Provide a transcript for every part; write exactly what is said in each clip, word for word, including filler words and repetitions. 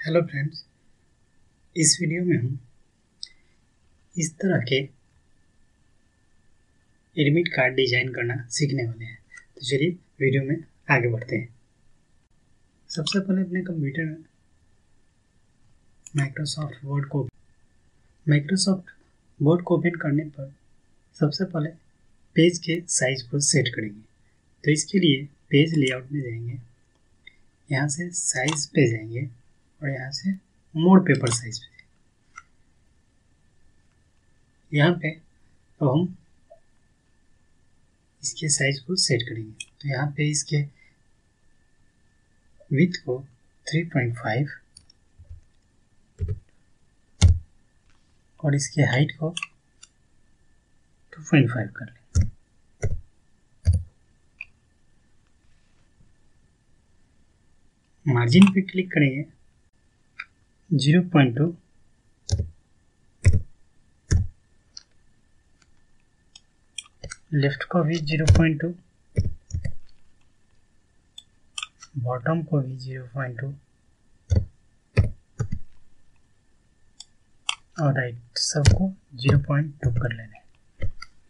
Hello friends, इस video में हम इस तरह के एडमिट कार्ड डिजाइन करना सीखने वाले हैं। तो चलिए वीडियो में आगे बढ़ते हैं। सबसे पहले अपने कंप्यूटर में माइक्रोसॉफ्ट वर्ड को माइक्रोसॉफ्ट वर्ड को ओपन करने पर सबसे पहले पेज के साइज को सेट करेंगे। तो इसके लिए पेज लेआउट में जाएंगे, यहाँ से साइज पे जाएंगे और यहाँ से मोर पेपर साइज पे जाएंगे। यहाँ पे अब हम इसके साइज को सेट करेंगे। तो यहाँ पे इसके विड्थ को थ्री पॉइंट फाइव और इसके हाइट को टू पॉइंट फाइव कर लेंगे। मार्जिन पे क्लिक करेंगे, ज़ीरो पॉइंट टू लेफ्ट को भी ज़ीरो पॉइंट टू, बॉटम को भी ज़ीरो पॉइंट टू और राइट सबको ज़ीरो पॉइंट टू कर लेना है।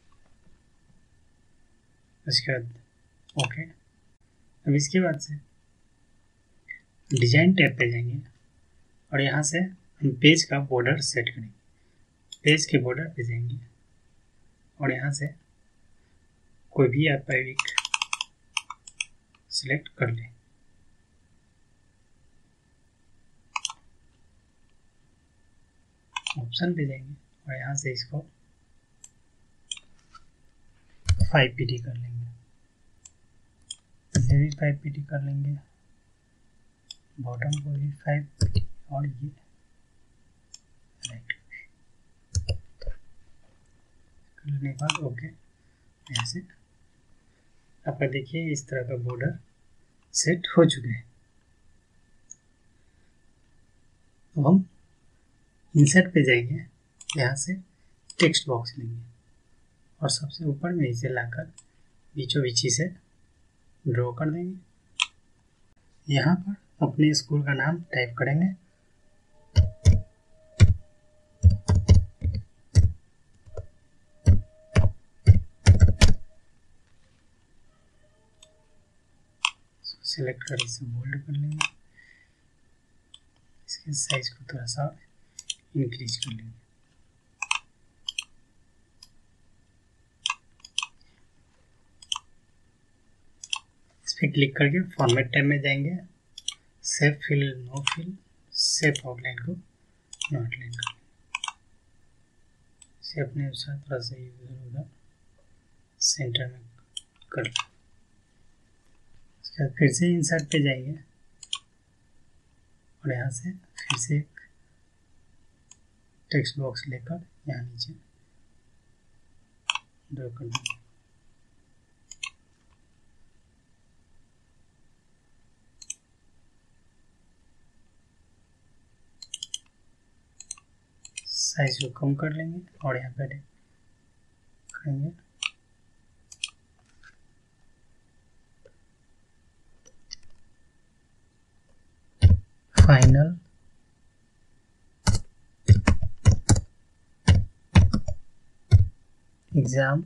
उसके बाद ओके। अब इसके बाद से डिजाइन टैब पे जाएंगे और यहाँ से हम पेज का बॉर्डर सेट करेंगे। पेज के बॉर्डर पे जाएंगे और यहाँ से कोई भी आप फैब्रिक सिलेक्ट कर लें। ऑप्शन पे जाएंगे और यहाँ से इसको फाइव पी टी कर लेंगे। इसे भी फाइव पी टी कर लेंगे, बॉटम को भी फाइव पी टी और ये राइट करने के बाद ओके। यहाँ से आपका देखिए इस तरह का बॉर्डर सेट हो चुके हैं। अब हम इंसर्ट पे जाएंगे, यहाँ से टेक्स्ट बॉक्स लेंगे और सबसे ऊपर में इसे लाकर बीचों बीच से ड्रॉ कर देंगे। यहाँ पर अपने स्कूल का नाम टाइप करेंगे। सिलेक्ट कर इसे बोल्ड कर लेंगे, इसके साइज को थोड़ा सा इंक्रीज कर लेंगे। इस पर क्लिक करके फॉर्मेट टैब में जाएंगे, shape fill no fill, shape outline को नो आउटलाइन कर लेंगे। इसे अपने अनुसार थोड़ा सा इधर उधर सेंटर में कर लेंगे। उसके बाद फिर से इंसर्ट पे जाएंगे और यहाँ से फिर से एक टेक्स्ट बॉक्स लेकर यहाँ नीचे ड्रॉ कर देंगे। साइज को कम कर लेंगे और यहाँ पे करेंगे फाइनल एग्जाम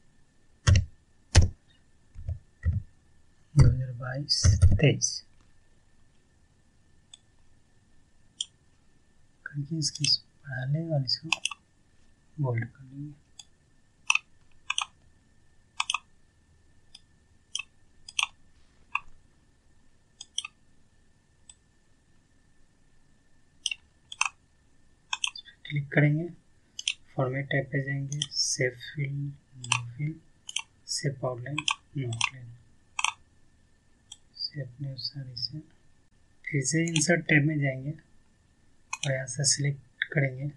दो हजार बाईस तेईस करके इसकी बढ़ा लें और इसको बोल्ड कर लेंगे। क्लिक करेंगे, फॉर्मेट टाइप पे जाएंगे, shape fill no fill, shape outline no outline से अपने अनुसार इसे फिर से इंसर्ट टैब में जाएंगे और यहाँ से सिलेक्ट करेंगे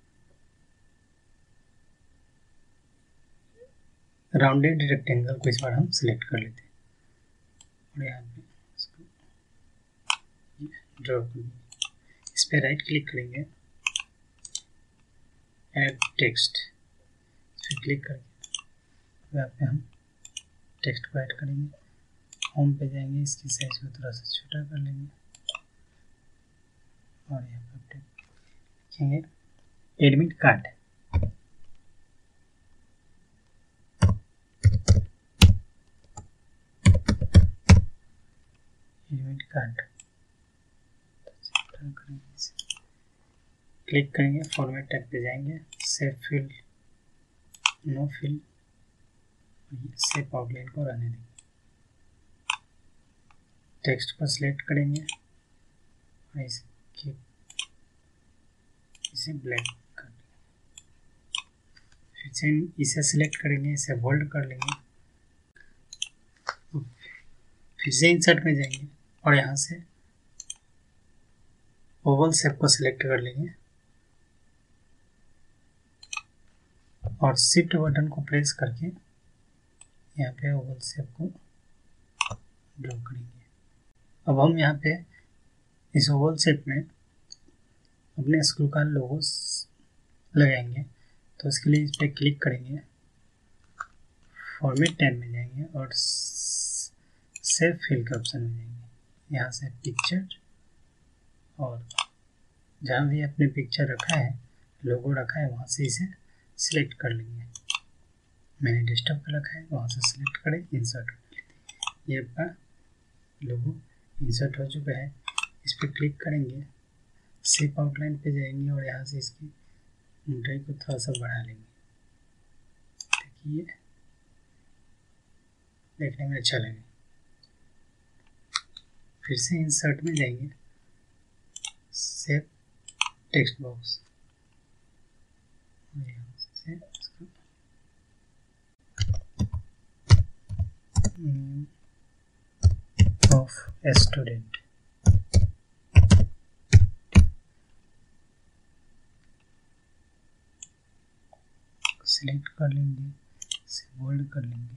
राउंडेड रेक्टेंगल को। इस बार हम सिलेक्ट कर लेते हैं और यहाँ पे इसको ड्रॉ कर देंगे। इस पर राइट क्लिक करेंगे, ऐड टेक्स्ट, इस पर क्लिक करके यहाँ पे हम टेक्स्ट को ऐड करेंगे। होम पे जाएंगे, इसकी साइज को थोड़ा सा छोटा कर लेंगे और यहाँ पे अपडेट लिखेंगे admit card. Admit card click करेंगे, फॉर्मेट टैग पे जाएंगे, shape fill, no fill, shape outline को रहने देंगे। टेक्स्ट को सिलेक्ट करेंगे और इसके इसे ब्लैक कर देंगे। फिर से इसे सिलेक्ट करेंगे, इसे होल्ड कर लेंगे, फिर से इंसर्ट में जाएंगे और यहाँ से ओवल शेप को सिलेक्ट कर लेंगे और शिफ्ट बटन को प्रेस करके यहाँ पे ओवल शेप को ड्रॉ करेंगे। अब हम यहाँ पे इस ओवल शेप में अपने स्क्रू का लोगो लगाएंगे, तो इसके लिए इस पर क्लिक करेंगे, फॉर्मेट टैब में जाएंगे और सेव फील्ड के ऑप्शन में जाएंगे। यहाँ से पिक्चर और जहाँ भी आपने पिक्चर रखा है, लोगो रखा है, वहाँ से इसे सिलेक्ट कर लेंगे। मैंने डेस्कटॉप पे रखा है, वहाँ से सिलेक्ट करें, इंसर्ट कर लेंगे। ये आपका लोगो इंसर्ट हो चुका है। इस पर क्लिक करेंगे, शेप आउटलाइन पे जाएंगे और यहाँ से इसकी ऊंचाई को थोड़ा सा बढ़ा लेंगे। देखिए देखने में अच्छा लगे। फिर से इंसर्ट में जाएंगे, सेव टेक्स्ट बॉक्स, से नेम ऑफ स्टूडेंट सिलेक्ट कर लेंगे, इसे बोल्ड कर लेंगे।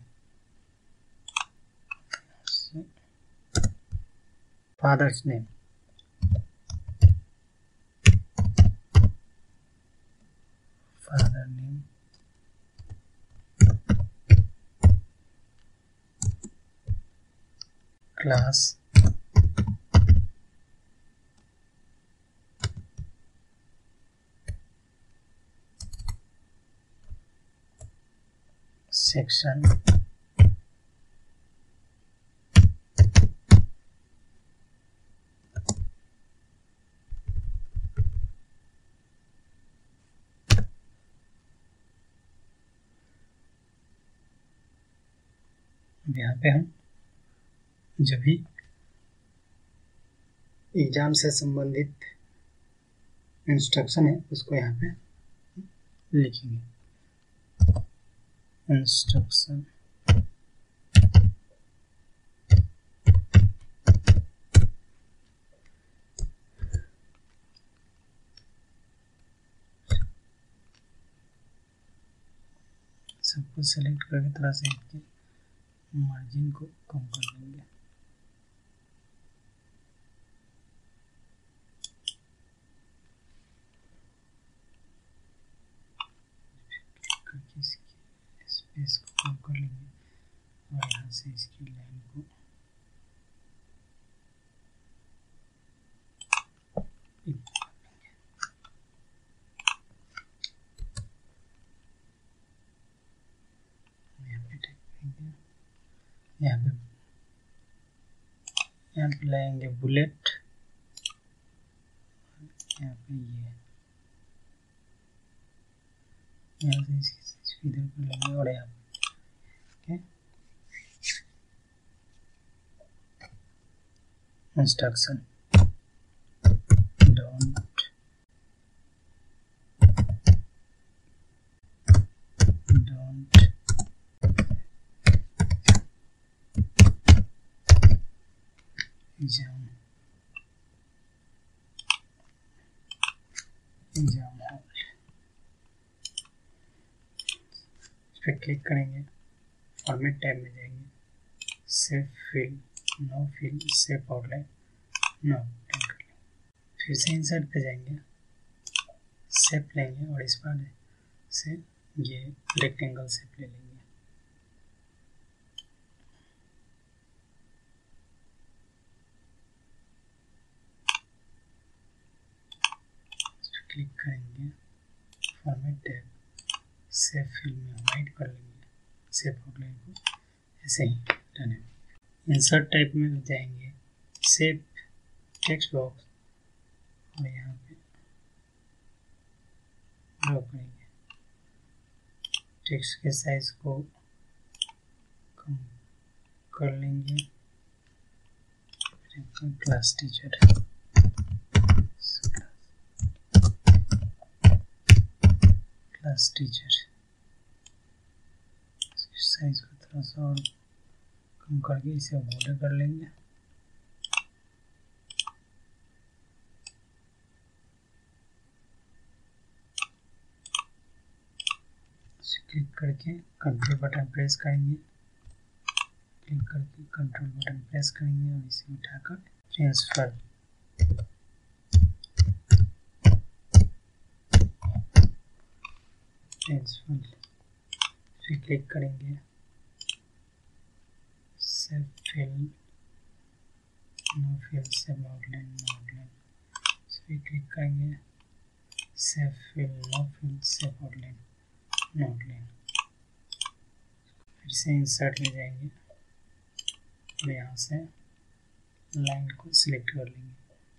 Father's name, father name, class, section, यहाँ पे हम जो भी एग्जाम से संबंधित इंस्ट्रक्शन है उसको यहाँ पे लिखेंगे। इंस्ट्रक्शन सबको सेलेक्ट करके थोड़ा सा इसके मार्जिन को कम कर देंगे। इसकी स्पेस को कम कर लेंगे और यहाँ से इसकी लाइन को यहाँ पे यहाँ पे यहाँ पे लाएंगे बुलेट, यहाँ पे ये यहाँ से इसकी इधर को लेंगे और यहाँ पे instruction don't don't exam exam hall, इस पर क्लिक करेंगे, फॉर्मेट टैब में जाएंगे, shape fill, no fill, shape outline, no कर लेंगे। फिर से इंसर्ट पे जाएंगे, शेप लेंगे और इस बार से ये रेक्टेंगल शेप ले लेंगे। क्लिक करेंगे, फॉर्मेट टैब, सेव फिल में वाइट कर लेंगे, सेव आउटलाइन को ऐसे ही रहने। इंसर्ट टाइप में जाएंगे, सेव टेक्स्ट बॉक्स और यहाँ पे ड्रॉ करेंगे। टेक्स्ट के साइज को कम कर लेंगे। Class teacher class teacher size को थोड़ा सा और कम करके इसे बॉर्डर कर लेंगे। क्लिक करके कंट्रोल बटन प्रेस करेंगे, क्लिक करके कंट्रोल बटन प्रेस करेंगे और इसे उठाकर ट्रांसफर ट्रांसफर फिर क्लिक करेंगे, shape fill no fill shape outline no outline, फिर क्लिक करेंगे, shape fill no fill shape outline no outline. फिर से इंसर्ट में जाएंगे और यहाँ से लाइन को सिलेक्ट कर लेंगे,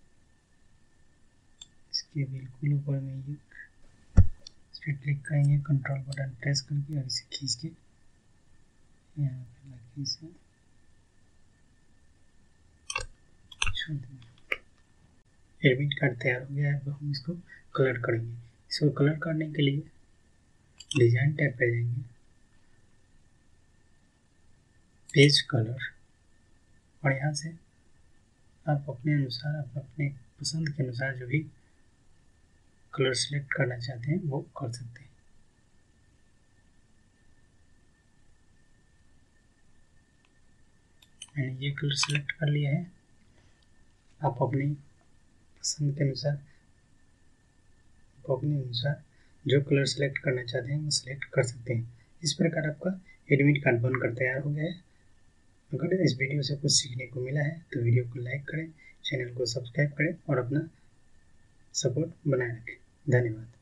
इसके बिल्कुल ऊपर में ये फिर क्लिक करेंगे, कंट्रोल बटन प्रेस करके और इसे खींच के यहाँ पे लगे इसे छोड़ देंगे। एडमिट कार्ड तैयार हो गया है। अब हम इसको कलर करेंगे। इसको कलर करने के लिए डिजाइन टैब पे जाएंगे, पेज कलर, और यहाँ से आप अपने अनुसार आप अपने पसंद के अनुसार जो भी कलर सेलेक्ट करना चाहते हैं वो कर सकते हैं। मैंने ये कलर सेलेक्ट कर लिया है। आप अपनी पसंद के अनुसार आप अपने अनुसार जो कलर सेलेक्ट करना चाहते हैं वो सेलेक्ट कर सकते हैं। इस प्रकार आपका एडमिट कार्ड बनकर तैयार हो गया है। अगर इस वीडियो से कुछ सीखने को मिला है तो वीडियो को लाइक करें, चैनल को सब्सक्राइब करें और अपना सपोर्ट बनाए रखें। धन्यवाद।